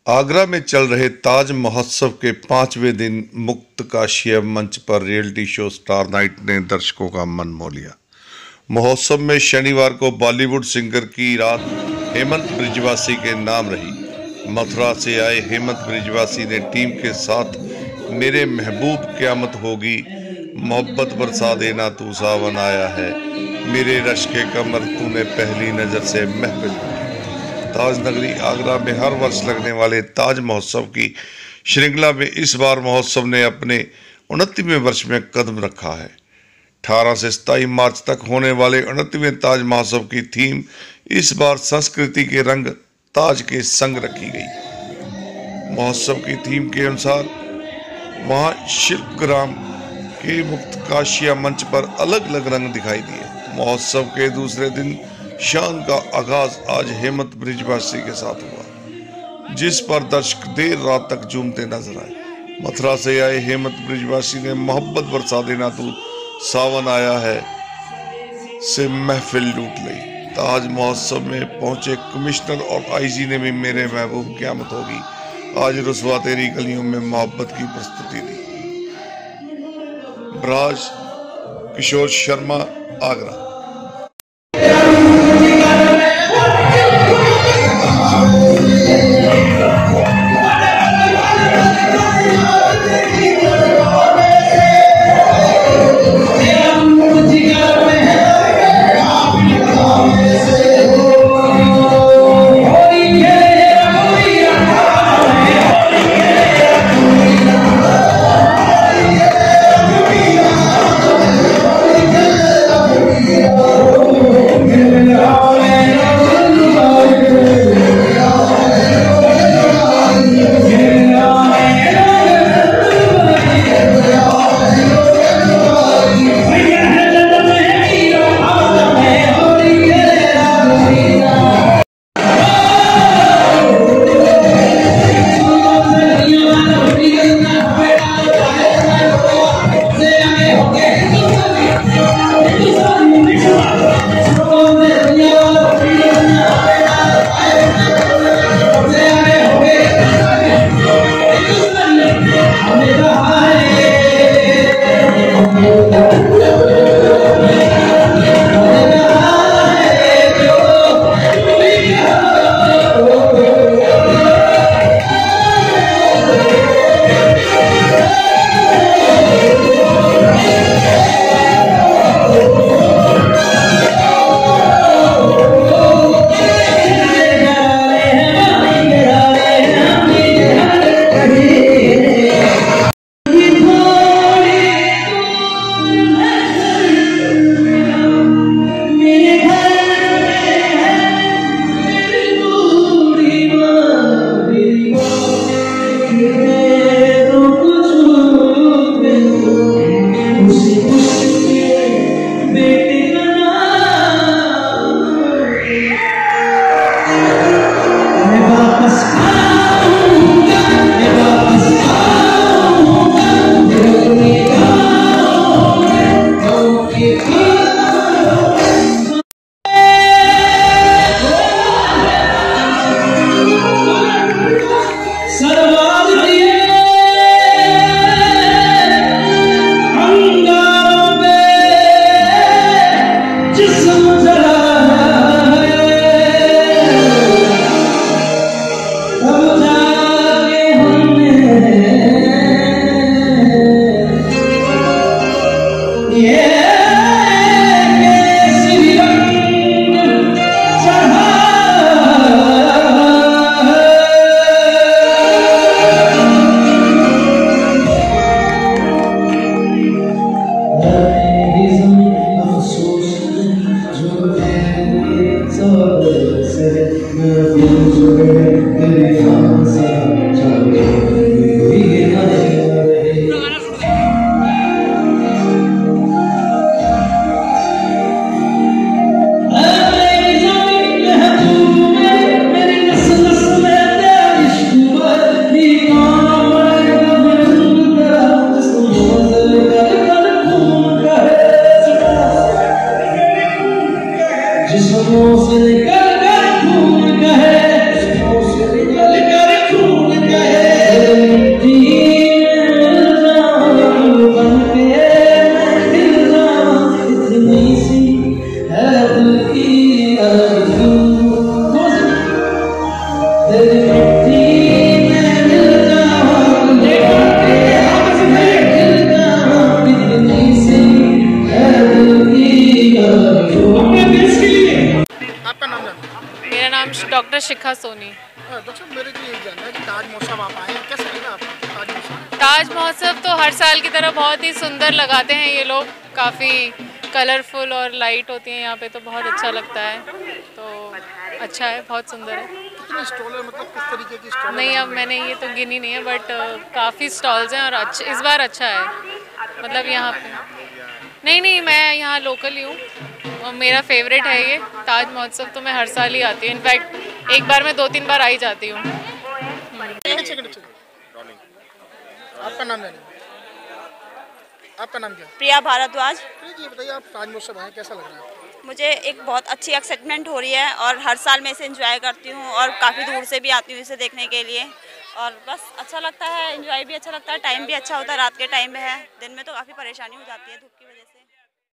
आगरा में चल रहे ताज महोत्सव के 5वें दिन मुक्त काशिया मंच पर रियलिटी शो स्टार नाइट ने दर्शकों का मन मोह लिया। महोत्सव में शनिवार को बॉलीवुड सिंगर की रात हेमंत ब्रिजवासी के नाम रही। मथुरा से आए हेमंत ब्रिजवासी ने टीम के साथ मेरे महबूब क़यामत होगी, मोहब्बत बरसा देना तू सावन आया है, मेरे रश के कमर तूने पहली नज़र से महफिल। ताज नगरी आगरा में हर वर्ष लगने वाले ताज महोत्सव की श्रृंखला में इस बार महोत्सव ने अपने 29वें वर्ष में कदम रखा है। 18 से 27 मार्च तक होने वाले 29वें ताज महोत्सव की थीम इस बार संस्कृति के रंग ताज के संग रखी गई। महोत्सव की थीम के अनुसार वहां शिल्पग्राम के मुक्त काशिया मंच पर अलग अलग रंग दिखाई दिए। महोत्सव के दूसरे दिन शान का आगाज आज हेमंत ब्रिजवासी के साथ हुआ, जिस पर दर्शक देर रात तक झूमते नजर आए। मथुरा से आए हेमंत ब्रिजवासी ने मोहब्बत बरसा देना तू सावन आया है से महफिल लूट ली। ताज महोत्सव में पहुंचे कमिश्नर और आईजी ने भी मेरे महबूब क़यामत होगी, आज रुसवा तेरी गलियों में मोहब्बत की प्रस्तुति दी। ब्राज किशोर शर्मा, आगरा। जिस्मों से निकल कर खून कहे, जिस्मों से निकल कर खून डॉक्टर शिखा सोनी। डॉक्टर साहब, मेरे को ये जानना है कि ताज महोत्सव आप आए हैं, कैसा लगा आपको ताज महोत्सव? ताज महोत्सव तो हर साल की तरह बहुत ही सुंदर लगाते हैं ये लोग, काफ़ी कलरफुल और लाइट होती हैं यहाँ पे, तो बहुत अच्छा लगता है। तो अच्छा है, बहुत सुंदर है। कितने स्टॉल है, मतलब किस तरीके की स्टॉल नहीं, अब मैंने ये तो गिनी नहीं है, बट काफ़ी स्टॉल्स हैं और अच्छे, इस बार अच्छा है मतलब यहाँ पे। नहीं नहीं, मैं यहाँ लोकल ही हूँ और मेरा फेवरेट है ये ताज महोत्सव, तो मैं हर साल ही आती हूँ। इनफैक्ट एक बार मैं 2-3 बार आ ही जाती हूँ। आपका नाम जानिए। आपका नाम क्या है? प्रिया भारद्वाज। जी बताइए, आप ताज महोत्सव आए, कैसा लग रहा है आपको? मुझे एक बहुत अच्छी एक्साइटमेंट हो रही है और हर साल मैं इसे एंजॉय करती हूँ और काफ़ी दूर से भी आती हूँ इसे देखने के लिए, और बस अच्छा लगता है, एंजॉय भी अच्छा लगता है, टाइम भी अच्छा होता है, रात के टाइम में है, दिन में तो काफ़ी परेशानी हो जाती है धूप